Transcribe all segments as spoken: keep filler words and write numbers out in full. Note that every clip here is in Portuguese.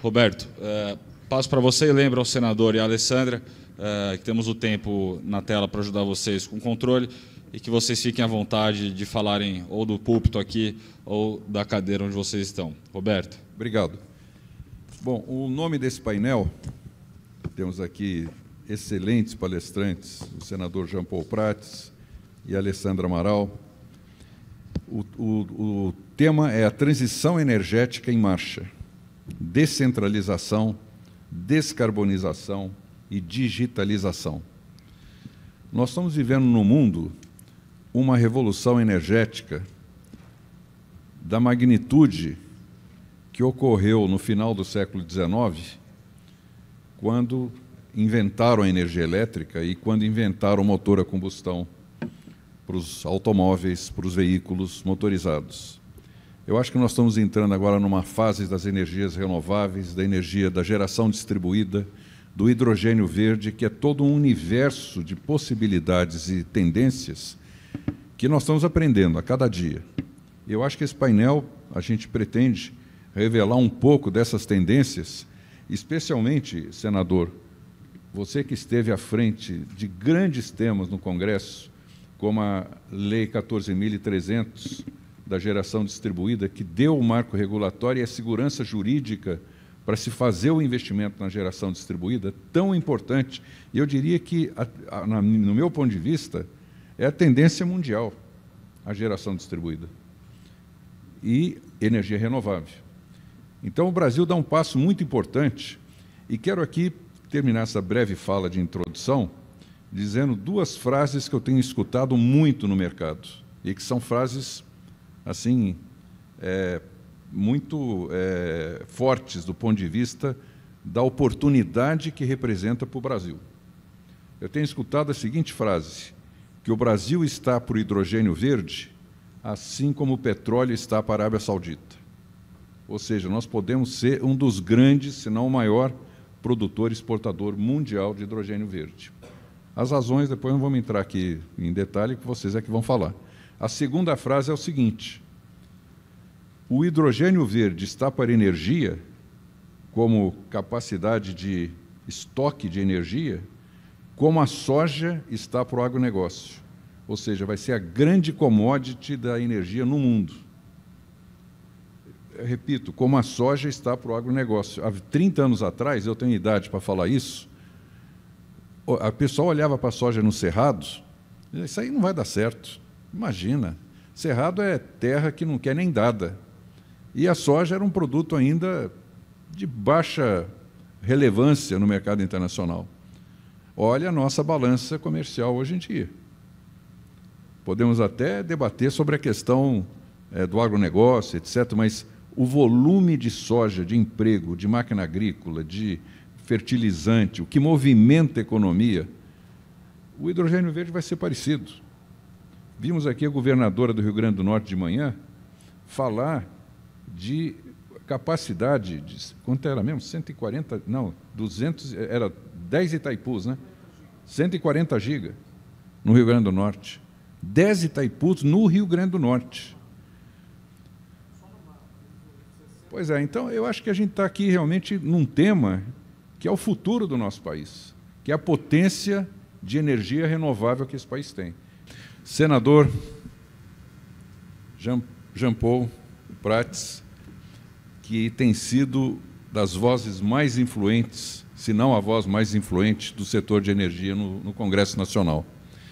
Roberto, é, passo para você e lembro ao senador e à Alessandra é, que temos o tempo na tela para ajudar vocês com o controle e que vocês fiquem à vontade de falarem ou do púlpito aqui ou da cadeira onde vocês estão. Roberto. Obrigado. Bom, o nome desse painel, temos aqui excelentes palestrantes, o senador Jean Paul Prats e a Alessandra Amaral. O, o, o tema é a transição energética em marcha, descentralização, descarbonização e digitalização. Nós estamos vivendo no mundo uma revolução energética da magnitude que ocorreu no final do século dezenove, quando inventaram a energia elétrica e quando inventaram o motor a combustão para os automóveis, para os veículos motorizados. Eu acho que nós estamos entrando agora numa fase das energias renováveis, da energia da geração distribuída, do hidrogênio verde, que é todo um universo de possibilidades e tendências que nós estamos aprendendo a cada dia. Eu acho que esse painel, a gente pretende revelar um pouco dessas tendências, especialmente, senador, você que esteve à frente de grandes temas no Congresso, como a Lei quatorze mil e trezentos da geração distribuída, que deu o marco regulatório e a segurança jurídica para se fazer o investimento na geração distribuída, tão importante, e eu diria que, a, a, no meu ponto de vista, é a tendência mundial, a geração distribuída e energia renovável. Então, o Brasil dá um passo muito importante, e quero aqui terminar essa breve fala de introdução dizendo duas frases que eu tenho escutado muito no mercado, e que são frases, assim, é, muito é, fortes do ponto de vista da oportunidade que representa para o Brasil. Eu tenho escutado a seguinte frase, que o Brasil está para o hidrogênio verde, assim como o petróleo está para a Arábia Saudita. Ou seja, nós podemos ser um dos grandes, se não o maior, produtor e exportador mundial de hidrogênio verde. As razões, depois não vamos entrar aqui em detalhe, que vocês é que vão falar. A segunda frase é o seguinte: o hidrogênio verde está para energia, como capacidade de estoque de energia, como a soja está para o agronegócio. Ou seja, vai ser a grande commodity da energia no mundo. Eu repito, como a soja está para o agronegócio. Há trinta anos atrás, eu tenho idade para falar isso, a pessoa olhava para a soja no Cerrado, e dizia, isso aí não vai dar certo. Imagina, Cerrado é terra que não quer nem dada. E a soja era um produto ainda de baixa relevância no mercado internacional. Olha a nossa balança comercial hoje em dia. Podemos até debater sobre a questão é, do agronegócio, etcétera, mas o volume de soja, de emprego, de máquina agrícola, de fertilizante, o que movimenta a economia, o hidrogênio verde vai ser parecido. Vimos aqui a governadora do Rio Grande do Norte de manhã falar de capacidade, de, quanto era mesmo? cento e quarenta, não, duzentos, era dez Itaipus, né? cento e quarenta gigas no Rio Grande do Norte. dez Itaipus no Rio Grande do Norte. Pois é, então eu acho que a gente está aqui realmente num tema que é o futuro do nosso país, que é a potência de energia renovável que esse país tem. Senador Jean, Jean Paul Prats, que tem sido das vozes mais influentes, se não a voz mais influente do setor de energia no, no Congresso Nacional.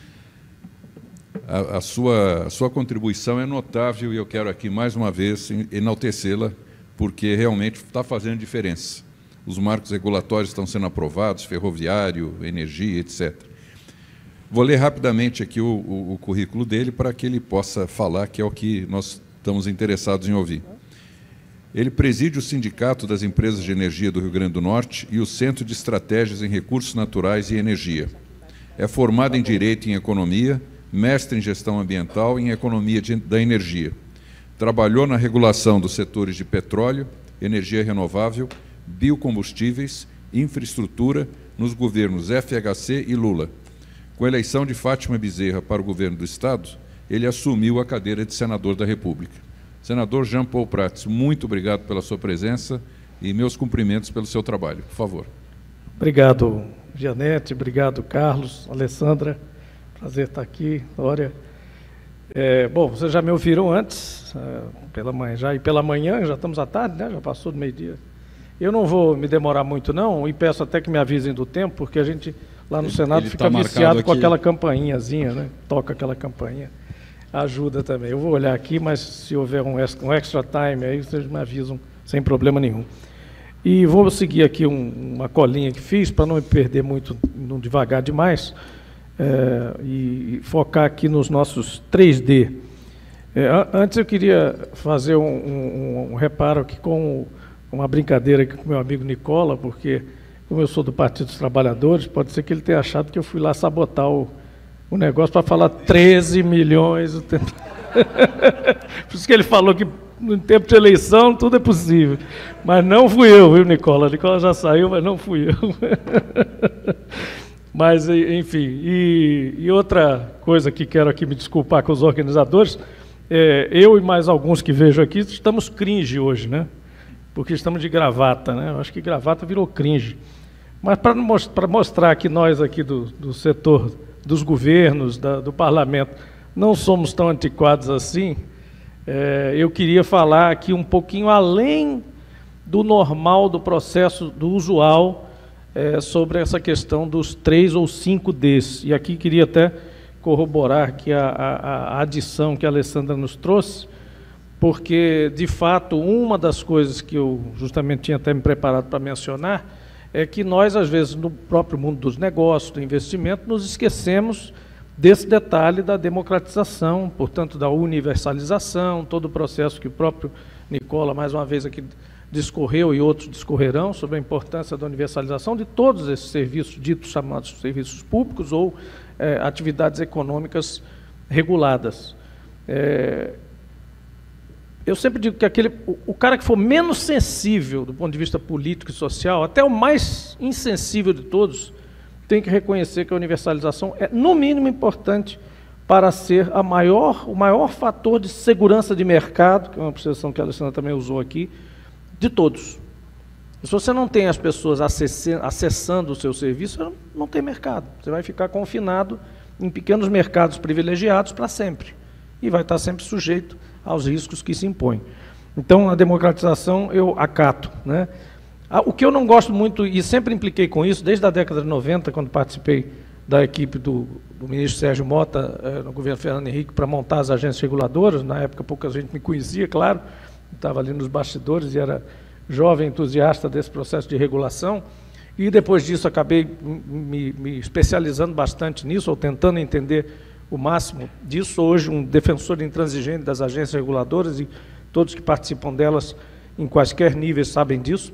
A, a, sua, a sua contribuição é notável e eu quero aqui, mais uma vez, enaltecê-la, porque realmente está fazendo diferença. Os marcos regulatórios estão sendo aprovados, ferroviário, energia, etcétera. Vou ler rapidamente aqui o, o, o currículo dele para que ele possa falar, que é o que nós estamos interessados em ouvir. Ele preside o Sindicato das Empresas de Energia do Rio Grande do Norte e o Centro de Estratégias em Recursos Naturais e Energia. É formado em Direito e em Economia, mestre em Gestão Ambiental e em Economia de, da Energia. Trabalhou na regulação dos setores de petróleo, energia renovável, biocombustíveis, infraestrutura, nos governos F H C e Lula. Com a eleição de Fátima Bezerra para o governo do Estado, ele assumiu a cadeira de senador da República. Senador Jean Paul Prats, muito obrigado pela sua presença E meus cumprimentos pelo seu trabalho, por favor. Obrigado, Gianete, obrigado, Carlos, Alessandra, prazer estar aqui, Dória. É, bom, vocês já me ouviram antes, é, pela manhã, já, e pela manhã, já estamos à tarde, né? Já passou do meio-dia. Eu não vou me demorar muito, não, e peço até que me avisem do tempo, porque a gente, lá no ele, Senado, ele fica tá viciado com aquela campainhazinha, né? Toca aquela campainha, ajuda também. Eu vou olhar aqui, mas se houver um extra, um extra time aí, vocês me avisam sem problema nenhum. E vou seguir aqui um, uma colinha que fiz, para não me perder muito, não devagar demais, é, e, e focar aqui nos nossos três D. É, antes eu queria fazer um, um, um reparo aqui com uma brincadeira aqui com meu amigo Nicola, porque, como eu sou do Partido dos Trabalhadores, pode ser que ele tenha achado que eu fui lá sabotar o, o negócio para falar treze milhões. O tempo. Por isso que ele falou que no tempo de eleição tudo é possível. Mas não fui eu, viu, Nicola? A Nicola já saiu, mas não fui eu. Mas, enfim, e, e outra coisa que quero aqui me desculpar com os organizadores, é, eu e mais alguns que vejo aqui, estamos cringe hoje, né? Porque estamos de gravata, né? Eu acho que gravata virou cringe. Mas para most mostrar que nós aqui do, do setor dos governos, da, do parlamento, não somos tão antiquados assim, é, eu queria falar aqui um pouquinho além do normal, do processo, do usual, é, sobre essa questão dos três ou cinco Ds. E aqui queria até corroborar aqui a, a, a adição que a Alessandra nos trouxe, porque, de fato, uma das coisas que eu justamente tinha até me preparado para mencionar é que nós, às vezes, no próprio mundo dos negócios, do investimento, nos esquecemos desse detalhe da democratização, portanto, da universalização, todo o processo que o próprio Nicola, mais uma vez aqui, discorreu e outros discorrerão sobre a importância da universalização de todos esses serviços, ditos chamados serviços públicos ou é, atividades econômicas reguladas. É, eu sempre digo que aquele, o, o cara que for menos sensível do ponto de vista político e social, até o mais insensível de todos, tem que reconhecer que a universalização é, no mínimo, importante para ser a maior, o maior fator de segurança de mercado, que é uma expressão que a Alessandra também usou aqui, de todos. Se você não tem as pessoas acessando o seu serviço, não tem mercado. Você vai ficar confinado em pequenos mercados privilegiados para sempre. E vai estar sempre sujeito aos riscos que se impõem. Então, a democratização eu acato, né? O que eu não gosto muito, e sempre impliquei com isso, desde a década de noventa, quando participei da equipe do, do ministro Sérgio Mota, eh, no governo Fernando Henrique, para montar as agências reguladoras. Na época, pouca gente me conhecia, claro, estava ali nos bastidores e era jovem entusiasta desse processo de regulação. E depois disso acabei me, me especializando bastante nisso, ou tentando entender o máximo disso. Hoje, um defensor intransigente das agências reguladoras, e todos que participam delas em quaisquer níveis sabem disso,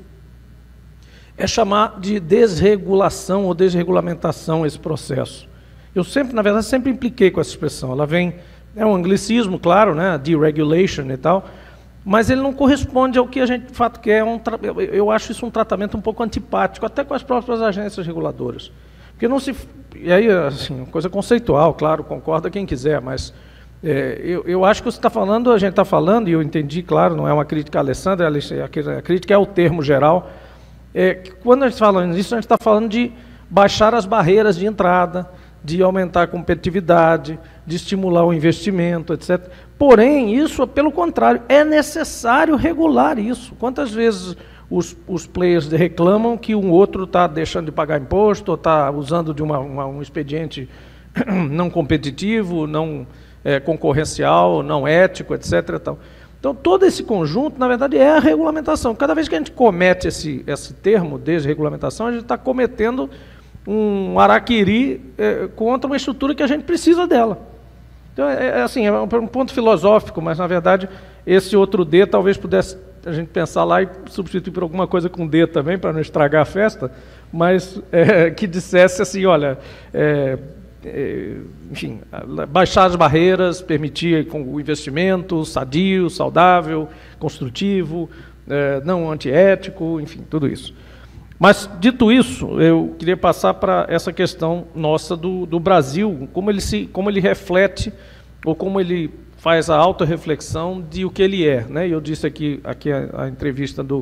é chamar de desregulação ou desregulamentação esse processo. Eu sempre, na verdade, sempre impliquei com essa expressão. Ela vem, é um anglicismo, claro, né, deregulation e tal, mas ele não corresponde ao que a gente de fato quer. É um tra... Eu acho isso um tratamento um pouco antipático, até com as próprias agências reguladoras. Porque não se... E aí, assim, coisa conceitual, claro, concorda quem quiser, mas é, eu, eu acho que você está falando, a gente está falando, e eu entendi, claro, não é uma crítica à Alessandra, a crítica é o termo geral. É, que quando a gente fala nisso, a gente está falando de baixar as barreiras de entrada, de aumentar a competitividade, de estimular o investimento, etcétera. Porém, isso, pelo contrário, é necessário regular isso. Quantas vezes os, os players reclamam que um outro está deixando de pagar imposto, ou está usando de uma, uma, um expediente não competitivo, não é, concorrencial, não ético, etcétera. Tal. Então, todo esse conjunto, na verdade, é a regulamentação. Cada vez que a gente comete esse, esse termo, desregulamentação, a gente está cometendo um araquiri é, contra uma estrutura que a gente precisa dela. Então, é, é, assim, é um ponto filosófico, mas, na verdade, esse outro D talvez pudesse a gente pensar lá e substituir por alguma coisa com D também, para não estragar a festa, mas é, que dissesse assim, olha... É, enfim, baixar as barreiras, permitir o investimento sadio, saudável, construtivo, não antiético, enfim, tudo isso. Mas, dito isso, eu queria passar para essa questão nossa do, do Brasil, como ele, se, como ele reflete, ou como ele faz a autorreflexão de o que ele é, né? Eu disse aqui, aqui a, a entrevista do,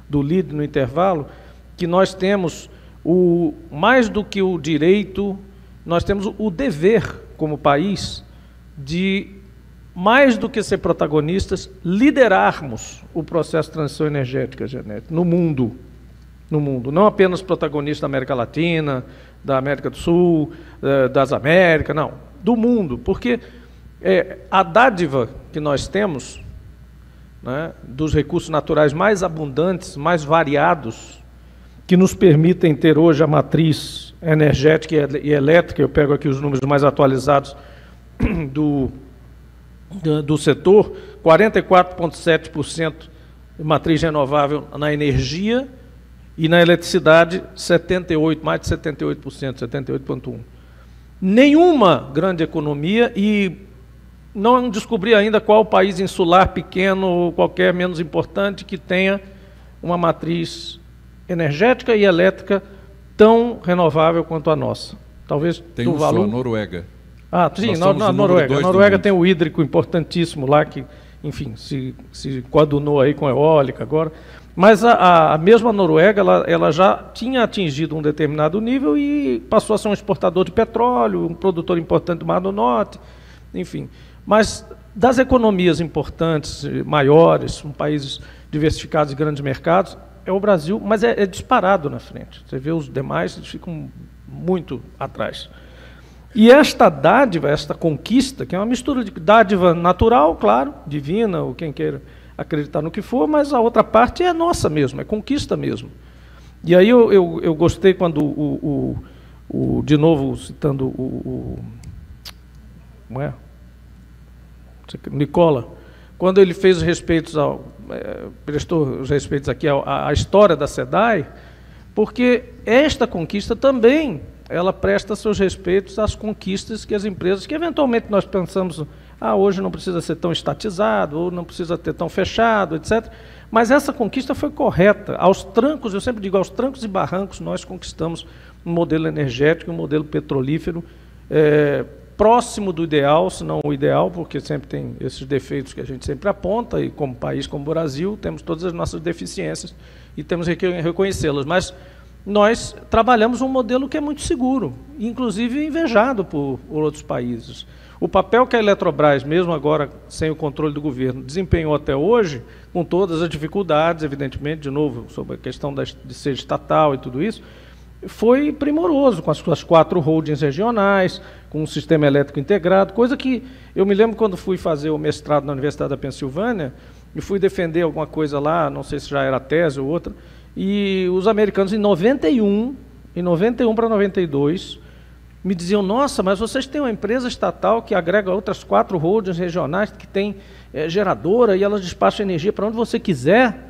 do líder no intervalo, que nós temos, o, mais do que o direito, nós temos o dever, como país, de, mais do que ser protagonistas, liderarmos o processo de transição energética, Janete, no mundo. No mundo, não apenas protagonistas da América Latina, da América do Sul, das Américas, não, do mundo, porque é, a dádiva que nós temos, né, dos recursos naturais mais abundantes, mais variados, que nos permitem ter hoje a matriz energética e elétrica, eu pego aqui os números mais atualizados do, do, do setor, quarenta e quatro vírgula sete por cento de matriz renovável na energia, e na eletricidade, setenta e oito por cento, mais de setenta e oito por cento, setenta e oito vírgula um por cento. Nenhuma grande economia, e não descobri ainda qual país insular pequeno ou qualquer menos importante que tenha uma matriz energética e elétrica tão renovável quanto a nossa. Talvez tem do um valor... só, a Noruega. Ah, sim, na, na Noruega. A Noruega tem o hídrico importantíssimo lá, que, enfim, se, se coadunou aí com a eólica agora. Mas a, a mesma Noruega, ela, ela já tinha atingido um determinado nível e passou a ser um exportador de petróleo, um produtor importante do Mar do Norte, enfim. Mas das economias importantes, maiores, um países diversificados e grandes mercados, é o Brasil, mas é, é disparado na frente. Você vê os demais, eles ficam muito atrás. E esta dádiva, esta conquista, que é uma mistura de dádiva natural, claro, divina, ou quem queira acreditar no que for, mas a outra parte é nossa mesmo, é conquista mesmo. E aí eu, eu, eu gostei quando, o, o, o, de novo, citando o, o como é? Nicola, quando ele fez os respeitos ao, é, prestou os respeitos aqui à, à história da SEDAI, porque esta conquista também, ela presta seus respeitos às conquistas que as empresas, que eventualmente nós pensamos, ah, hoje não precisa ser tão estatizado, ou não precisa ter tão fechado, etcétera. Mas essa conquista foi correta. Aos trancos, eu sempre digo, aos trancos e barrancos, nós conquistamos um modelo energético, um modelo petrolífero é, próximo do ideal, se não o ideal, porque sempre tem esses defeitos que a gente sempre aponta, e como país, como o Brasil, temos todas as nossas deficiências e temos que reconhecê-las. Mas nós trabalhamos um modelo que é muito seguro, inclusive invejado por, por outros países. O papel que a Eletrobras, mesmo agora sem o controle do governo, desempenhou até hoje, com todas as dificuldades, evidentemente, de novo, sobre a questão de ser estatal e tudo isso, foi primoroso, com as suas quatro holdings regionais, com um sistema elétrico integrado, coisa que eu me lembro quando fui fazer o mestrado na Universidade da Pensilvânia, e fui defender alguma coisa lá, não sei se já era tese ou outra, e os americanos, em noventa e um, em noventa e um para noventa e dois, me diziam, nossa, mas vocês têm uma empresa estatal que agrega outras quatro holdings regionais, que tem é, geradora, e elas despacham energia para onde você quiser.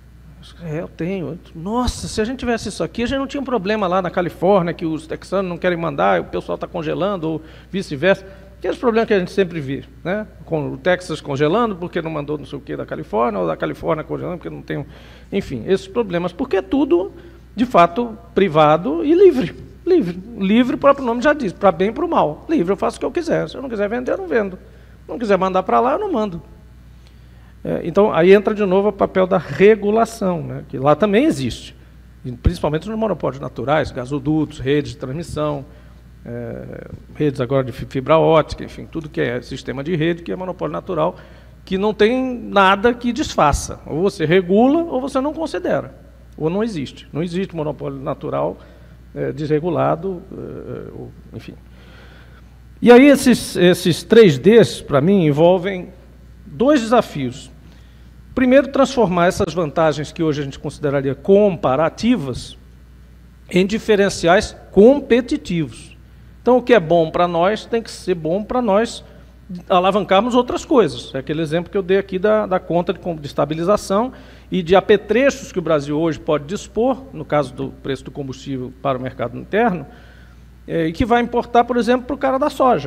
É, eu tenho. Nossa, se a gente tivesse isso aqui, a gente não tinha um problema lá na Califórnia, que os texanos não querem mandar, o pessoal está congelando, ou vice-versa. Aqueles problemas que a gente sempre vê, né? Com o Texas congelando, porque não mandou não sei o que da Califórnia, ou da Califórnia congelando, porque não tem... Enfim, esses problemas, porque é tudo, de fato, privado e livre. Livre. Livre, o próprio nome já diz, para bem e para o mal. Livre, eu faço o que eu quiser. Se eu não quiser vender, eu não vendo. Se não quiser mandar para lá, eu não mando. É, então, aí entra de novo o papel da regulação, né, que lá também existe, principalmente nos monopólios naturais, gasodutos, redes de transmissão, é, redes agora de fibra ótica, enfim, tudo que é sistema de rede, que é monopólio natural, que não tem nada que desfaça. Ou você regula, ou você não considera. Ou não existe. Não existe monopólio natural é, desregulado, é, enfim. E aí esses, esses três Ds, para mim, envolvem dois desafios. Primeiro, transformar essas vantagens que hoje a gente consideraria comparativas em diferenciais competitivos. Então, o que é bom para nós tem que ser bom para nós alavancarmos outras coisas. É aquele exemplo que eu dei aqui da, da conta de, de estabilização e de apetrechos que o Brasil hoje pode dispor, no caso do preço do combustível para o mercado interno, é, e que vai importar, por exemplo, para o cara da soja.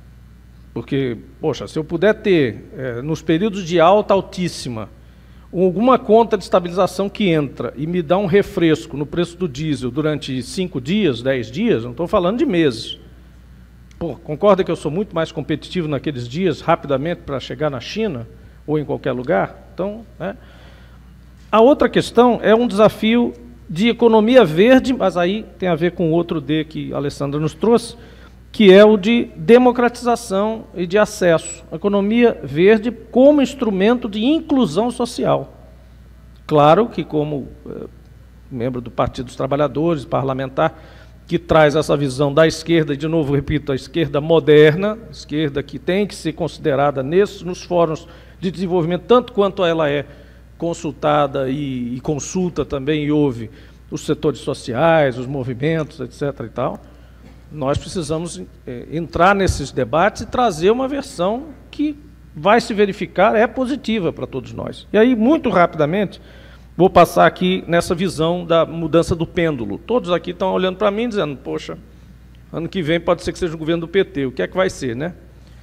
Porque, poxa, se eu puder ter, é, nos períodos de alta altíssima, alguma conta de estabilização que entra e me dá um refresco no preço do diesel durante cinco dias, dez dias, não estou falando de meses. Pô, concorda que eu sou muito mais competitivo naqueles dias, rapidamente, para chegar na China ou em qualquer lugar? Então, né? A outra questão é um desafio de economia verde, mas aí tem a ver com o outro D que a Alessandra nos trouxe, que é o de democratização e de acesso. A economia verde como instrumento de inclusão social. Claro que, como eh, membro do Partido dos Trabalhadores, parlamentar, que traz essa visão da esquerda, e de novo repito, a esquerda moderna, a esquerda que tem que ser considerada nesses, nos fóruns de desenvolvimento, tanto quanto ela é consultada e, e consulta também e ouve os setores sociais, os movimentos, etc. e tal, nós precisamos é, entrar nesses debates e trazer uma versão que vai se verificar, é positiva para todos nós. E aí, muito rapidamente, vou passar aqui nessa visão da mudança do pêndulo. Todos aqui estão olhando para mim dizendo, poxa, ano que vem pode ser que seja o governo do P T, o que é que vai ser, né?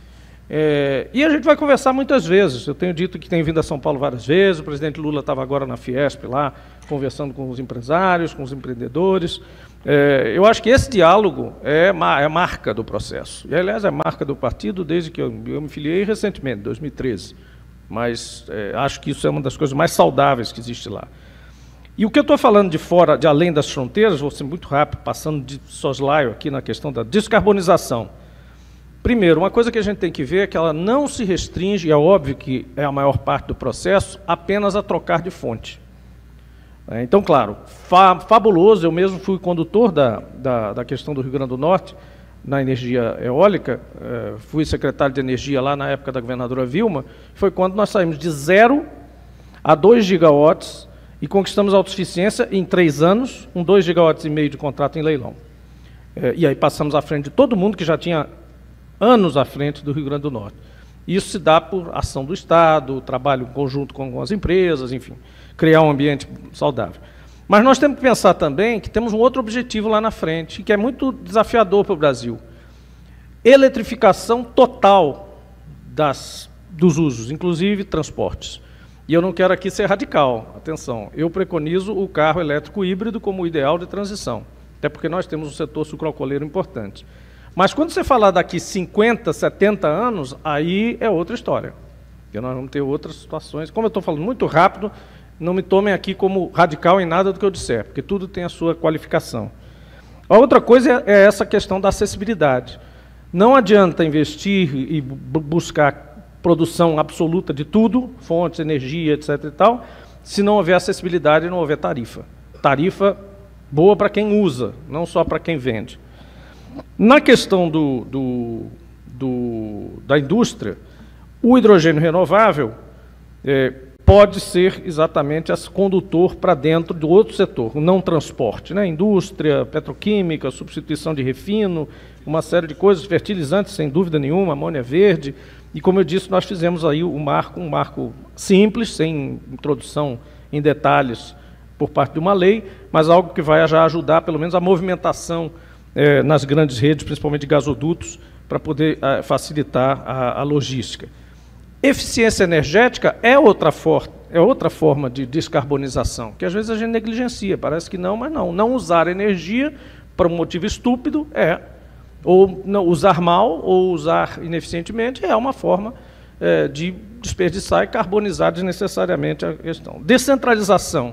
É, e a gente vai conversar muitas vezes. Eu tenho dito que tenho vindo a São Paulo várias vezes, o presidente Lula estava agora na Fiesp lá, conversando com os empresários, com os empreendedores. É, eu acho que esse diálogo é, é marca do processo. E, aliás, é marca do partido desde que eu, eu me filiei recentemente, em dois mil e treze. Mas é, acho que isso é uma das coisas mais saudáveis que existe lá. E o que eu estou falando de fora, de além das fronteiras, vou ser muito rápido, passando de soslaio aqui na questão da descarbonização. Primeiro, uma coisa que a gente tem que ver é que ela não se restringe, é óbvio que é a maior parte do processo, apenas a trocar de fonte. É, então, claro, fa fabuloso, eu mesmo fui condutor da, da, da questão do Rio Grande do Norte, na energia eólica, eh, fui secretário de energia lá na época da governadora Vilma, foi quando nós saímos de zero a dois gigawatts e conquistamos a autossuficiência em três anos, com dois gigawatts e meio de contrato em leilão. Eh, e aí passamos à frente de todo mundo que já tinha anos à frente do Rio Grande do Norte. Isso se dá por ação do Estado, trabalho conjunto com, com as empresas, enfim, criar um ambiente saudável. Mas nós temos que pensar também que temos um outro objetivo lá na frente, que é muito desafiador para o Brasil. Eletrificação total das, dos usos, inclusive transportes. E eu não quero aqui ser radical, atenção, eu preconizo o carro elétrico híbrido como o ideal de transição, até porque nós temos um setor sucroalcooleiro importante. Mas quando você falar daqui cinquenta, setenta anos, aí é outra história, porque nós vamos ter outras situações. Como eu estou falando muito rápido, não me tomem aqui como radical em nada do que eu disser, porque tudo tem a sua qualificação. A outra coisa é essa questão da acessibilidade. Não adianta investir e buscar produção absoluta de tudo, fontes, energia, etc e tal, se não houver acessibilidade e não houver tarifa. Tarifa boa para quem usa, não só para quem vende. Na questão do, do, do, da indústria, o hidrogênio renovável é, pode ser exatamente esse condutor para dentro do outro setor, o não transporte, né? Indústria, petroquímica, substituição de refino, uma série de coisas, fertilizantes, sem dúvida nenhuma, amônia verde, e como eu disse, nós fizemos aí o marco, um marco simples, sem introdução em detalhes por parte de uma lei, mas algo que vai já ajudar, pelo menos, a movimentação eh, nas grandes redes, principalmente de gasodutos, para poder eh, facilitar a, a logística. Eficiência energética é outra, for é outra forma de descarbonização, que às vezes a gente negligencia, parece que não, mas não. Não usar energia para um motivo estúpido é, ou não, usar mal ou usar ineficientemente é uma forma é, de desperdiçar e carbonizar desnecessariamente a questão. Descentralização.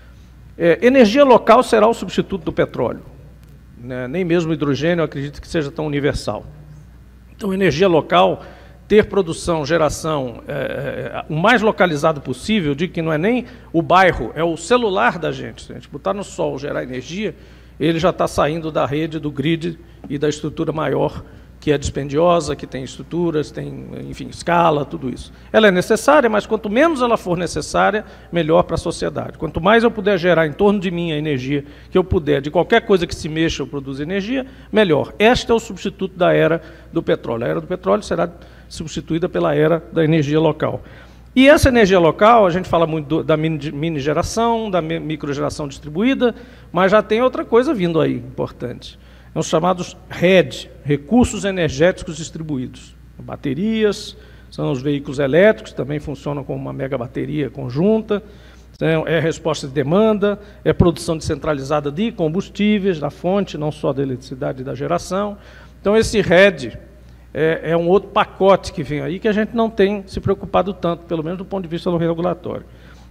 É, energia local será o substituto do petróleo. Né? Nem mesmo o hidrogênio, eu acredito que seja tão universal. Então, energia local, ter produção, geração, é, o mais localizado possível, eu digo que não é nem o bairro, é o celular da gente. Se a gente botar no sol, gerar energia, ele já está saindo da rede, do grid e da estrutura maior, que é dispendiosa, que tem estruturas, tem, enfim, escala, tudo isso. Ela é necessária, mas quanto menos ela for necessária, melhor para a sociedade. Quanto mais eu puder gerar em torno de mim a energia que eu puder, de qualquer coisa que se mexa ou produza energia, melhor. Este é o substituto da era do petróleo. A era do petróleo será substituída pela era da energia local. E essa energia local, a gente fala muito do, da mini, mini geração, da microgeração distribuída, mas já tem outra coisa vindo aí, importante. São os chamados R E D, Recursos Energéticos Distribuídos. Baterias, são os veículos elétricos, também funcionam como uma mega bateria conjunta, é resposta de demanda, é produção descentralizada de combustíveis, da fonte, não só da eletricidade e da geração. Então, esse R E D é, é um outro pacote que vem aí, que a gente não tem se preocupado tanto, pelo menos do ponto de vista do regulatório.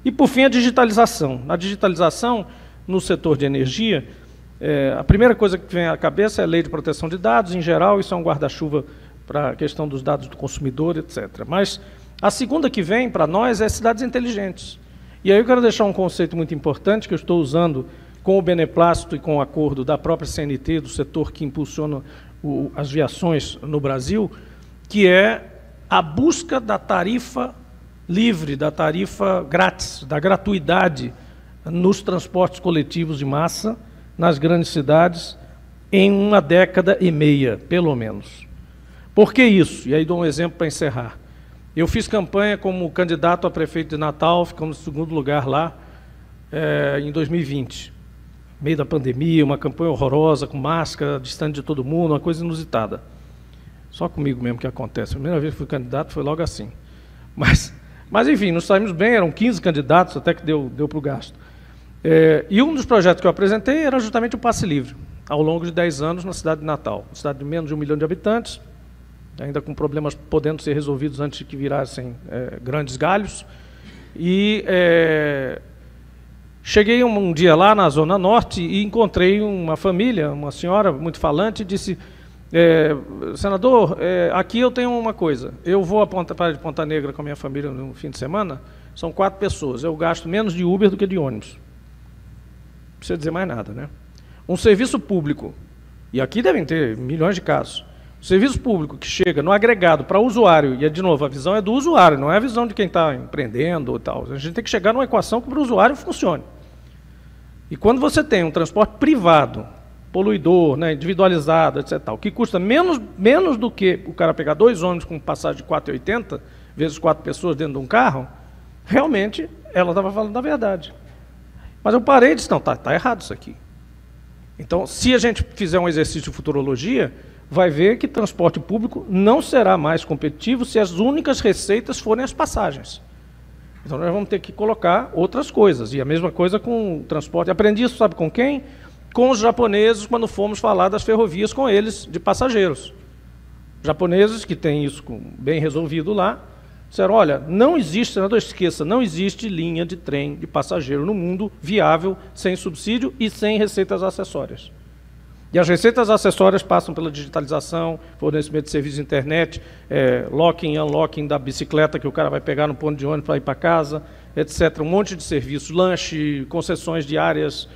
E, por fim, a digitalização. A digitalização no setor de energia, é, a primeira coisa que vem à cabeça é a Lei de Proteção de Dados. Em geral, isso é um guarda-chuva para a questão dos dados do consumidor, etcétera. Mas a segunda que vem para nós é cidades inteligentes. E aí eu quero deixar um conceito muito importante que eu estou usando com o beneplácito e com o acordo da própria C N T, do setor que impulsiona o, as viações no Brasil, que é a busca da tarifa livre, da tarifa grátis, da gratuidade nos transportes coletivos de massa, nas grandes cidades, em uma década e meia, pelo menos. Por que isso? E aí dou um exemplo para encerrar. Eu fiz campanha como candidato a prefeito de Natal, ficamos em segundo lugar lá, é, em dois mil e vinte. Meio da pandemia, uma campanha horrorosa, com máscara, distante de todo mundo, uma coisa inusitada. Só comigo mesmo que acontece. A primeira vez que fui candidato foi logo assim. Mas, mas enfim, nos saímos bem, eram quinze candidatos, até que deu, deu para o gasto. É, e um dos projetos que eu apresentei era justamente o Passe Livre, ao longo de dez anos na cidade de Natal. Uma cidade de menos de um milhão de habitantes, ainda com problemas podendo ser resolvidos antes de que virassem é, grandes galhos. E é, cheguei um, um dia lá na Zona Norte e encontrei uma família, uma senhora muito falante, e disse, é, senador, é, aqui eu tenho uma coisa, eu vou a Ponta, para de Ponta Negra com a minha família no fim de semana, são quatro pessoas, eu gasto menos de Uber do que de ônibus. Não precisa dizer mais nada, né? Um serviço público, e aqui devem ter milhões de casos, serviço público que chega no agregado para o usuário, e, de novo, a visão é do usuário, não é a visão de quem está empreendendo ou tal. A gente tem que chegar numa equação que para o usuário funcione. E quando você tem um transporte privado, poluidor, né, individualizado, etcétera, que custa menos, menos do que o cara pegar dois ônibus com passagem de quatro reais e oitenta centavos, vezes quatro pessoas dentro de um carro, realmente ela estava falando a verdade. Mas eu parei e disse, não, está tá errado isso aqui. Então, se a gente fizer um exercício de futurologia, vai ver que transporte público não será mais competitivo se as únicas receitas forem as passagens. Então, nós vamos ter que colocar outras coisas. E a mesma coisa com o transporte. Aprendi isso, sabe com quem? Com os japoneses, quando fomos falar das ferrovias com eles, de passageiros. Japoneses, que têm isso bem resolvido lá, disseram, olha, não existe, não esqueça, não existe linha de trem de passageiro no mundo viável, sem subsídio e sem receitas acessórias. E as receitas acessórias passam pela digitalização, fornecimento de serviços de internet, é, locking e unlocking da bicicleta que o cara vai pegar no ponto de ônibus para ir para casa, etcétera. Um monte de serviços, lanche, concessões diárias,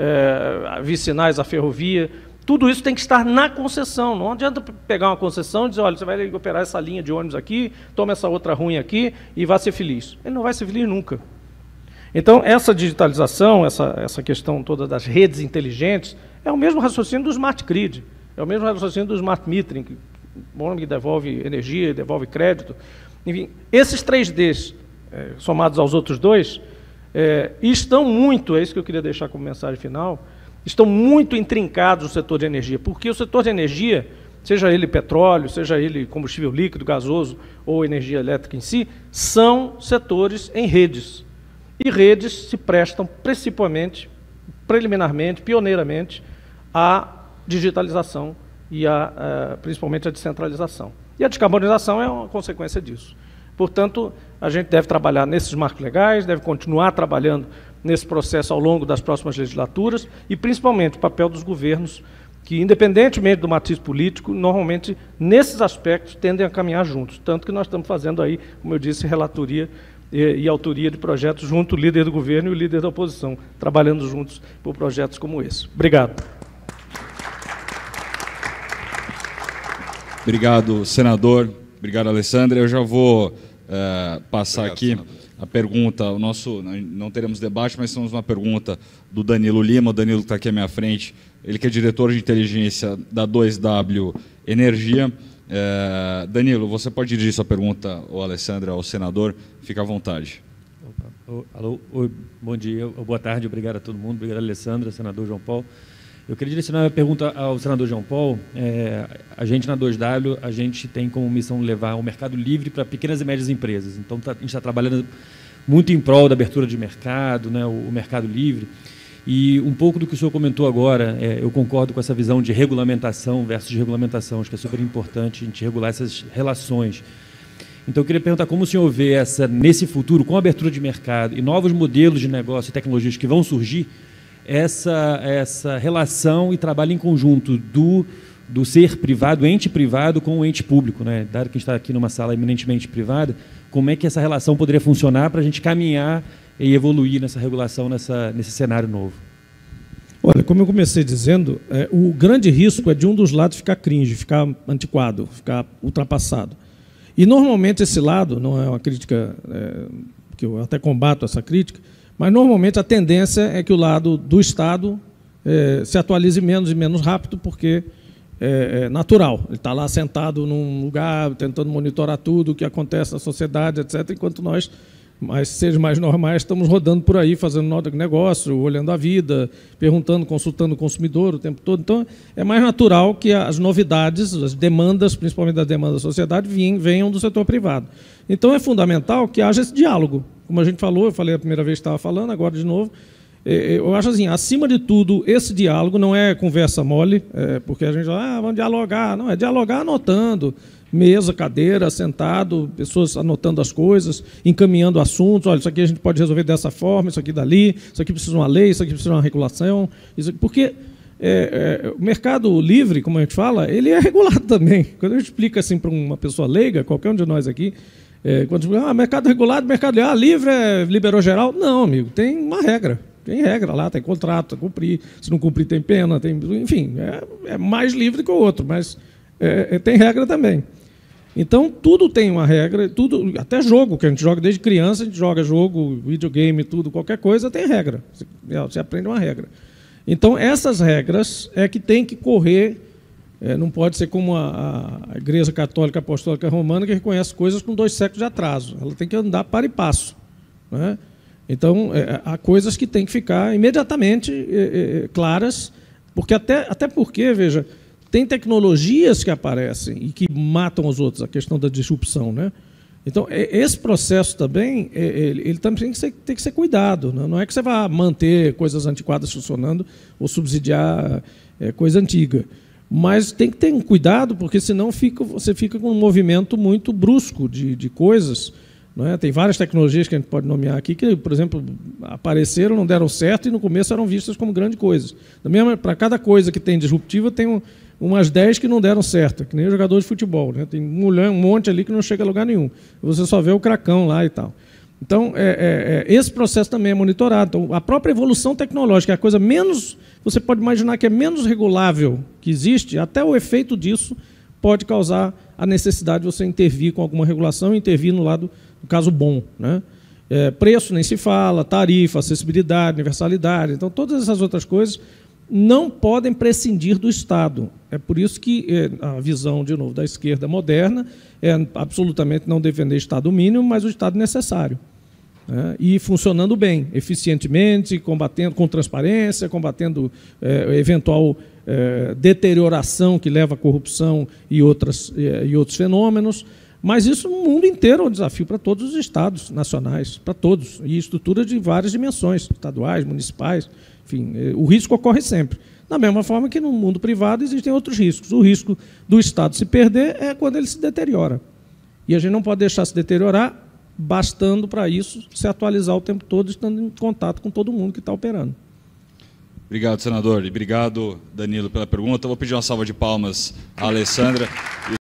é, vicinais à ferrovia. Tudo isso tem que estar na concessão. Não adianta pegar uma concessão e dizer, olha, você vai operar essa linha de ônibus aqui, toma essa outra ruim aqui e vai ser feliz. Ele não vai ser feliz nunca. Então, essa digitalização, essa, essa questão toda das redes inteligentes, é o mesmo raciocínio do Smart Grid, é o mesmo raciocínio do Smart Metering, que, bom, que devolve energia, devolve crédito. Enfim, esses três Ds, é, somados aos outros dois, é, estão muito, é isso que eu queria deixar como mensagem final, estão muito intrincados no setor de energia, porque o setor de energia, seja ele petróleo, seja ele combustível líquido, gasoso ou energia elétrica em si, são setores em redes. E redes se prestam principalmente, preliminarmente, pioneiramente, à digitalização e a, a, principalmente a descentralização. E a descarbonização é uma consequência disso. Portanto, a gente deve trabalhar nesses marcos legais, deve continuar trabalhando nesse processo ao longo das próximas legislaturas e, principalmente, o papel dos governos, que, independentemente do matiz político, normalmente, nesses aspectos, tendem a caminhar juntos. Tanto que nós estamos fazendo aí, como eu disse, relatoria e, e autoria de projetos junto o líder do governo e o líder da oposição, trabalhando juntos por projetos como esse. Obrigado. Obrigado, senador. Obrigado, Alessandra. Eu já vou uh, passar Obrigado, aqui senador. a pergunta. O nosso, não teremos debate, mas temos uma pergunta do Danilo Lima. O Danilo está aqui à minha frente. Ele que é diretor de inteligência da dois W Energia. Uh, Danilo, você pode dirigir sua pergunta, ou Alessandra, ao senador. Fica à vontade. Opa. Alô, oi, bom dia, boa tarde. Obrigado a todo mundo. Obrigado, Alessandra, senador João Paulo. Eu queria direcionar a pergunta ao senador João Paulo. É, a gente, na dois W, a gente tem como missão levar o mercado livre para pequenas e médias empresas. Então, tá, a gente está trabalhando muito em prol da abertura de mercado, né, o, o mercado livre. E um pouco do que o senhor comentou agora, é, eu concordo com essa visão de regulamentação versus regulamentação. Acho que é super importante a gente regular essas relações. Então, eu queria perguntar como o senhor vê essa, nesse futuro, com a abertura de mercado e novos modelos de negócio e tecnologias que vão surgir, essa, essa relação e trabalho em conjunto do, do ser privado, ente privado, com o ente público, né? Dado que a gente está aqui numa sala eminentemente privada, como é que essa relação poderia funcionar para a gente caminhar e evoluir nessa regulação, nessa, nesse cenário novo? Olha, como eu comecei dizendo, é, o grande risco é de um dos lados ficar cringe, ficar antiquado, ficar ultrapassado. E, normalmente, esse lado, não é uma crítica, é, que eu até combato essa crítica, mas, normalmente, a tendência é que o lado do Estado é, se atualize menos e menos rápido, porque é, é natural. Ele está lá sentado num lugar, tentando monitorar tudo o que acontece na sociedade, etcétera, enquanto nós, mais seres mais normais, estamos rodando por aí, fazendo negócio, olhando a vida, perguntando, consultando o consumidor o tempo todo. Então, é mais natural que as novidades, as demandas, principalmente das demandas da sociedade, venham do setor privado. Então, é fundamental que haja esse diálogo. Como a gente falou, eu falei a primeira vez que estava falando, agora de novo, eu acho assim, acima de tudo, esse diálogo não é conversa mole, é porque a gente fala, ah, vamos dialogar. Não, é dialogar anotando, mesa, cadeira, sentado, pessoas anotando as coisas, encaminhando assuntos, olha, isso aqui a gente pode resolver dessa forma, isso aqui dali, isso aqui precisa de uma lei, isso aqui precisa de uma regulação, isso aqui, porque é, é, o mercado livre, como a gente fala, ele é regulado também. Quando a gente explica assim para uma pessoa leiga, qualquer um de nós aqui, é, quando a gente fala, ah, mercado regulado, mercado ah, livre é liberou geral. Não, amigo, tem uma regra. Tem regra lá, tem contrato, tem que cumprir. Se não cumprir, tem pena, tem, enfim, é, é mais livre que o outro, mas é, é, tem regra também. Então, tudo tem uma regra, tudo, até jogo, que a gente joga desde criança, a gente joga jogo, videogame, tudo, qualquer coisa tem regra. Você, você aprende uma regra. Então, essas regras é que tem que correr, é, não pode ser como a, a Igreja Católica Apostólica Romana, que reconhece coisas com dois séculos de atraso. Ela tem que andar para e passo, né? Então, é, há coisas que têm que ficar imediatamente é, é, claras, porque até, até porque, veja, tem tecnologias que aparecem e que matam os outros, a questão da disrupção, né? Então, é, esse processo também, é, ele, ele também tem que ser, tem que ser cuidado, né? Não é que você vá manter coisas antiquadas funcionando ou subsidiar é, coisa antiga, mas tem que ter um cuidado, porque senão fica, você fica com um movimento muito brusco de, de coisas. Não é? Tem várias tecnologias que a gente pode nomear aqui que, por exemplo, apareceram, não deram certo e no começo eram vistas como grandes coisas. Para cada coisa que tem disruptiva, tem um, umas dez que não deram certo, que nem o jogador de futebol, né? Tem um, um monte ali que não chega a lugar nenhum. Você só vê o cracão lá e tal. Então, é, é, esse processo também é monitorado. Então, a própria evolução tecnológica é a coisa menos... Você pode imaginar que é menos regulável que existe, até o efeito disso pode causar a necessidade de você intervir com alguma regulação e intervir no lado... no caso bom, né? É, preço nem se fala, tarifa, acessibilidade, universalidade. Então, todas essas outras coisas não podem prescindir do Estado. É por isso que é, a visão, de novo, da esquerda moderna é absolutamente não defender Estado mínimo, mas o Estado necessário, né? E funcionando bem, eficientemente, combatendo com transparência, combatendo é, eventual é, deterioração que leva à corrupção e, outras, é, e outros fenômenos. Mas isso no mundo inteiro é um desafio para todos os estados nacionais, para todos, e estruturas de várias dimensões, estaduais, municipais, enfim, o risco ocorre sempre. Da mesma forma que no mundo privado existem outros riscos. O risco do Estado se perder é quando ele se deteriora. E a gente não pode deixar se deteriorar, bastando para isso se atualizar o tempo todo, estando em contato com todo mundo que está operando. Obrigado, senador. E obrigado, Danilo, pela pergunta. Vou pedir uma salva de palmas à Alessandra.